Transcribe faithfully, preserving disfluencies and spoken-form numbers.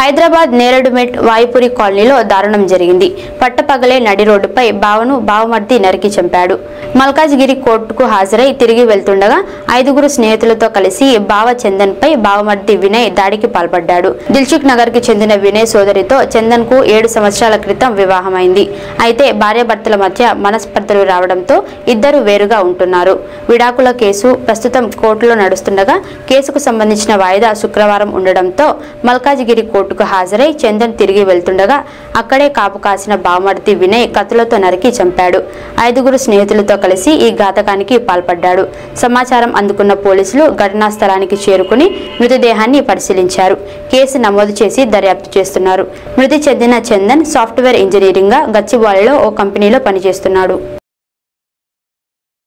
హైదరాబాద్ నేరడుమెట్ వాయుపురి కాలనీలో దారుణం జరిగింది. పట్టపగలే నడి రోడ్డుపై బావను బావమర్ది నరికి చంపాడు. మల్కాజ్గిరి కోర్టుకు హాజరై తిరిగి వెళ్తుండగా ఐదుగురు స్నేహితులతో కలిసి బావ చందన్ పై బావమర్ది వినయ్ దాడికి పాల్పడ్డాడు. దిల్సుఖ్ నగర్ కి చెందిన వినయ్ సోదరితో చందన్ కు ఏడు సంవత్సరాల క్రితం వివాహమైంది. అయితే భార్యాభర్తల మధ్య మనస్పర్ధలు రావడంతో ఇద్దరు వేరుగా ఉంటున్నారు. విడాకుల కేసు ప్రస్తుతం కోర్టులో నడుస్తుండగా కేసుకు సంబంధించిన వాయిదా శుక్రవారం ఉండడంతో మల్కాజ్గిరి కోర్టుకు హాజరై చందన్ తిరిగి వెళ్తుండగా అక్కడే కాపు కాసిన బావమర్ది వినయ్ కత్తులతో నరికి చంపాడు. ఐదుగురు స్నేహితులతో కలిసి ఈ ఘాతకానికి పాల్పడ్డాడు. సమాచారం అందుకున్న పోలీసులు ఘటనా స్థలానికి చేరుకుని మృతదేహాన్ని పరిశీలించారు. కేసు నమోదు చేసి దర్యాప్తు చేస్తున్నారు. మృతి చెందిన చందన్ సాఫ్ట్వేర్ ఇంజనీరింగ్ గా గచ్చిబౌలిలో ఓ కంపెనీలో పనిచేస్తున్నాడు.